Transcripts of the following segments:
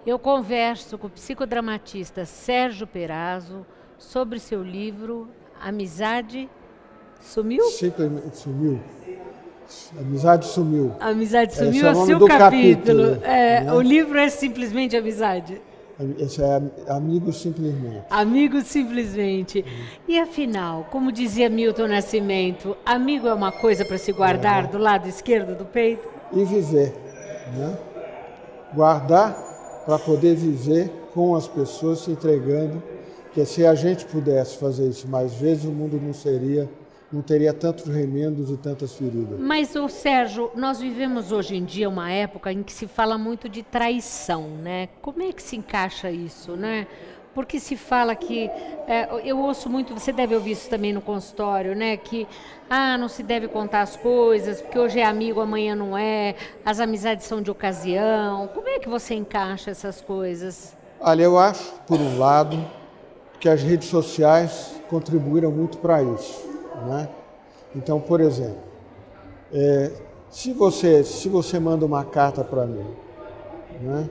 Eu converso com o psicodramatista Sérgio Perazzo sobre seu livro Amizade Sumiu? Simplesmente sumiu. Amizade sumiu. Amizade Esse Sumiu é é o o nome seu do capítulo. capítulo, né? O livro é simplesmente Amizade. Esse é Amigo Simplesmente. Amigo simplesmente. E afinal, como dizia Milton Nascimento, amigo é uma coisa para se guardar do lado esquerdo do peito? E viver, né? Guardar para poder viver com as pessoas, se entregando, que se a gente pudesse fazer isso mais vezes, o mundo não teria tantos remendos e tantas feridas. Mas, Sérgio, nós vivemos hoje em dia uma época em que se fala muito de traição, né? Como é que se encaixa isso, né? Porque se fala que, eu ouço muito, você deve ouvir isso também no consultório, né? Que, não se deve contar as coisas, porque hoje é amigo, amanhã não é, as amizades são de ocasião. Como é que você encaixa essas coisas? Olha, eu acho, por um lado, que as redes sociais contribuíram muito para isso, né? Então, por exemplo, se você manda uma carta para mim, né?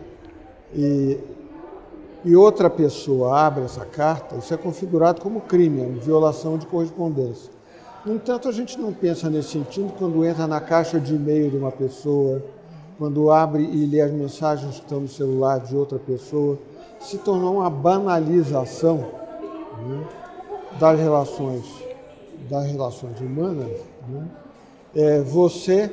E outra pessoa abre essa carta, isso é configurado como crime, é uma violação de correspondência. No entanto, a gente não pensa nesse sentido quando entra na caixa de e-mail de uma pessoa, quando abre e lê as mensagens que estão no celular de outra pessoa. Se tornou uma banalização, né, das relações humanas, né? Você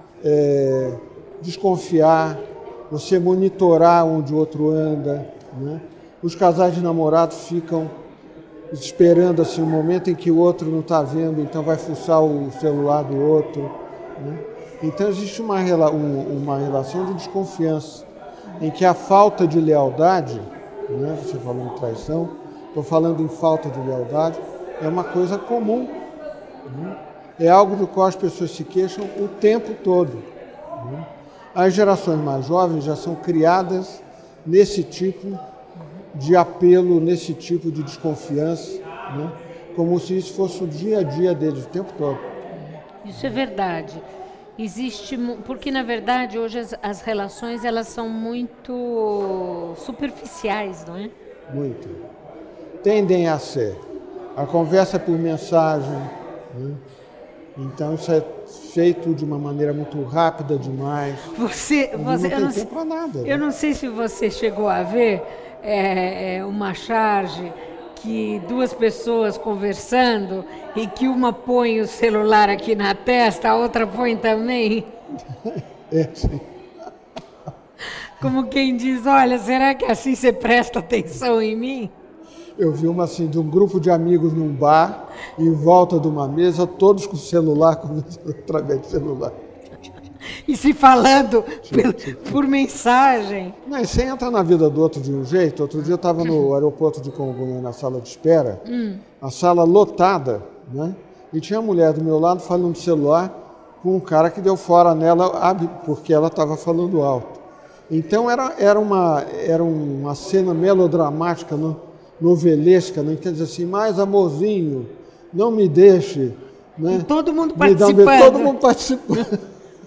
desconfiar, você monitorar onde o outro anda, né? Os casais de namorados ficam esperando assim, o momento em que o outro não está vendo, então vai fuçar o celular do outro, né? Então existe uma relação de desconfiança, em que a falta de lealdade, né? Você falou em traição, estou falando em falta de lealdade, é uma coisa comum, né? É algo do qual as pessoas se queixam o tempo todo, né? As gerações mais jovens já são criadas nesse tipo de apelo, nesse tipo de desconfiança, né? Como se isso fosse o dia a dia deles o tempo todo. Isso é verdade. Porque na verdade hoje as relações elas são muito superficiais, não é? Muito. Tendem a ser. A conversa por mensagem, né? Então isso é feito de uma maneira muito rápida demais. Não tem tempo para nada. Eu não sei se você chegou a ver uma charge que duas pessoas conversando e que uma põe o celular aqui na testa, a outra põe também. Sim. Como quem diz, olha, será que assim você presta atenção em mim? Eu vi uma assim, de um grupo de amigos num bar, em volta de uma mesa, todos com o celular, conversando através do celular. E se falando por mensagem. Mas você entra na vida do outro de um jeito. Outro dia eu estava no aeroporto de Congonhas, na sala de espera, a sala lotada, né? E tinha uma mulher do meu lado falando no celular com um cara que deu fora nela porque ela estava falando alto. Então era uma cena melodramática, novelesca, né? Quer dizer assim, mais amorzinho, não me deixe, né? E todo mundo participando. Todo mundo participando.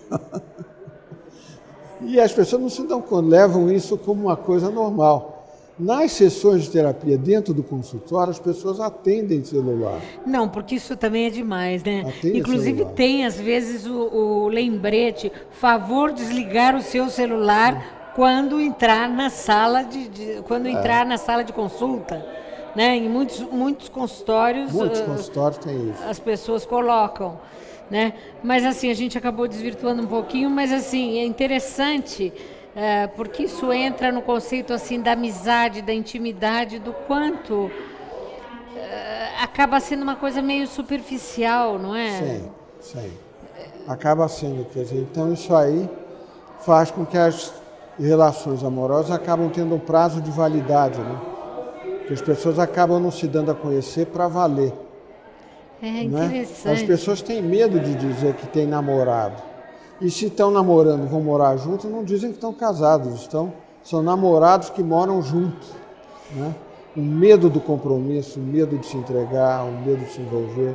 E as pessoas não se dão conta, levam isso como uma coisa normal. Nas sessões de terapia dentro do consultório, as pessoas atendem celular. Não, porque isso também é demais, né? Atende Inclusive celular. tem, às vezes, o lembrete, favor desligar o seu celular quando entrar na sala entrar na sala de consulta. Né? Em muitos consultórios... Muitos consultórios têm isso. As pessoas colocam. Né? Mas assim, a gente acabou desvirtuando um pouquinho, mas assim, é interessante porque isso entra no conceito assim da amizade, da intimidade, do quanto acaba sendo uma coisa meio superficial, não é? Sim. Acaba sendo, quer dizer, então isso aí faz com que as relações amorosas acabam tendo um prazo de validade, né? Que as pessoas acabam não se dando a conhecer para valer. É interessante. As pessoas têm medo de dizer que têm namorado. E se estão namorando, vão morar juntos, não dizem que estão casados. São namorados que moram juntos, né? O medo do compromisso, o medo de se entregar, o medo de se envolver.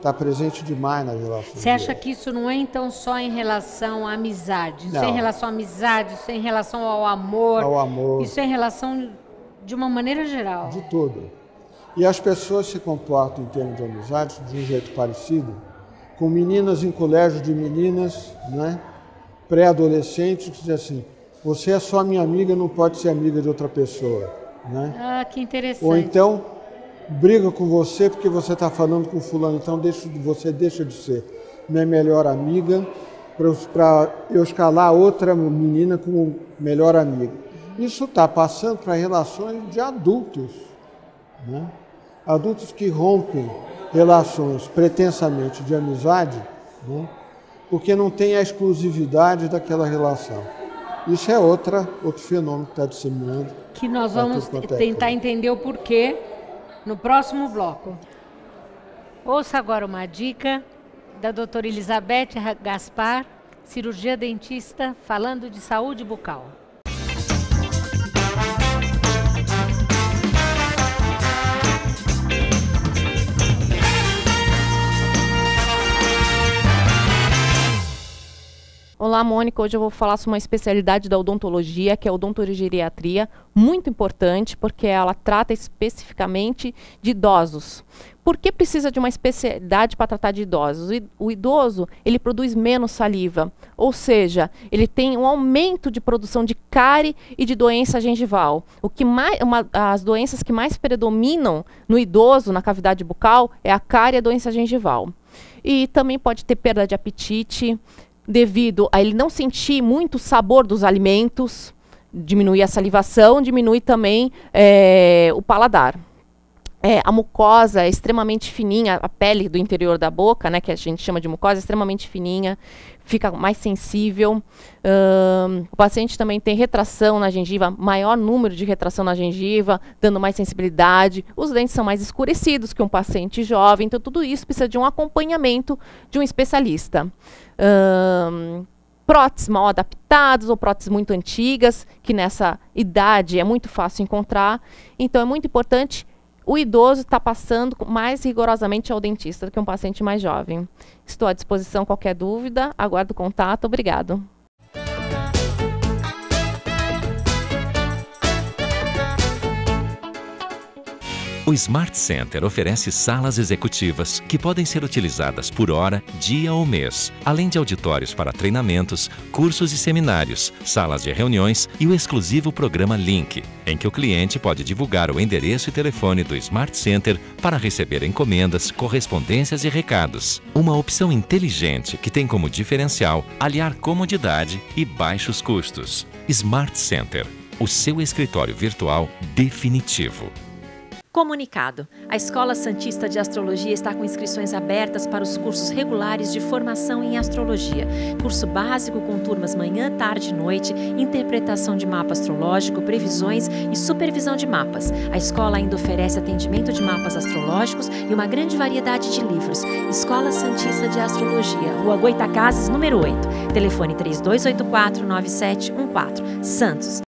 está presente demais nas relações. Você acha que isso não é então só em relação à amizade? Isso é em relação à amizade, isso é em relação ao amor? Ao amor. Isso é em relação de uma maneira geral? De tudo. E as pessoas se comportam em termos de amizade de um jeito parecido, com meninas em colégio de meninas, né? Pré-adolescentes, que dizem assim, você é só minha amiga, não pode ser amiga de outra pessoa. Né? Ah, que interessante. Ou então, briga com você porque você está falando com fulano, então você deixa de ser minha melhor amiga para eu escalar outra menina como melhor amiga. Isso está passando para relações de adultos. Né? Adultos que rompem relações pretensamente de amizade, né? Porque não tem a exclusividade daquela relação. Isso é outro fenômeno que está disseminando. Que nós vamos tentar entender o porquê no próximo bloco. Ouça agora uma dica da doutora Elizabeth Gaspar, cirurgia dentista, falando de saúde bucal. Olá, Mônica. Hoje eu vou falar sobre uma especialidade da odontologia, que é a odontogeriatria, muito importante, porque ela trata especificamente de idosos. Por que precisa de uma especialidade para tratar de idosos? O idoso, ele produz menos saliva, ou seja, ele tem um aumento de produção de cárie e de doença gengival. As doenças que mais predominam no idoso, na cavidade bucal, é a cárie e a doença gengival. E também pode ter perda de apetite, devido a ele não sentir muito o sabor dos alimentos, diminui a salivação, diminui também o paladar. A mucosa é extremamente fininha, a pele do interior da boca, né, que a gente chama de mucosa, é extremamente fininha, fica mais sensível. O paciente também tem retração na gengiva, maior número de retração na gengiva, dando mais sensibilidade. Os dentes são mais escurecidos que um paciente jovem, então tudo isso precisa de um acompanhamento de um especialista. Próteses mal adaptadas ou próteses muito antigas, que nessa idade é muito fácil encontrar. Então é muito importante o idoso estar passando mais rigorosamente ao dentista do que um paciente mais jovem. Estou à disposição, qualquer dúvida, aguardo o contato. Obrigado. O Smart Center oferece salas executivas que podem ser utilizadas por hora, dia ou mês, além de auditórios para treinamentos, cursos e seminários, salas de reuniões e o exclusivo programa Link, em que o cliente pode divulgar o endereço e telefone do Smart Center para receber encomendas, correspondências e recados. Uma opção inteligente que tem como diferencial aliar comodidade e baixos custos. Smart Center, o seu escritório virtual definitivo. Comunicado. A Escola Santista de Astrologia está com inscrições abertas para os cursos regulares de formação em astrologia. Curso básico com turmas manhã, tarde e noite, interpretação de mapa astrológico, previsões e supervisão de mapas. A escola ainda oferece atendimento de mapas astrológicos e uma grande variedade de livros. Escola Santista de Astrologia, Rua Goitacazes, número 8. Telefone 3284-9714. Santos.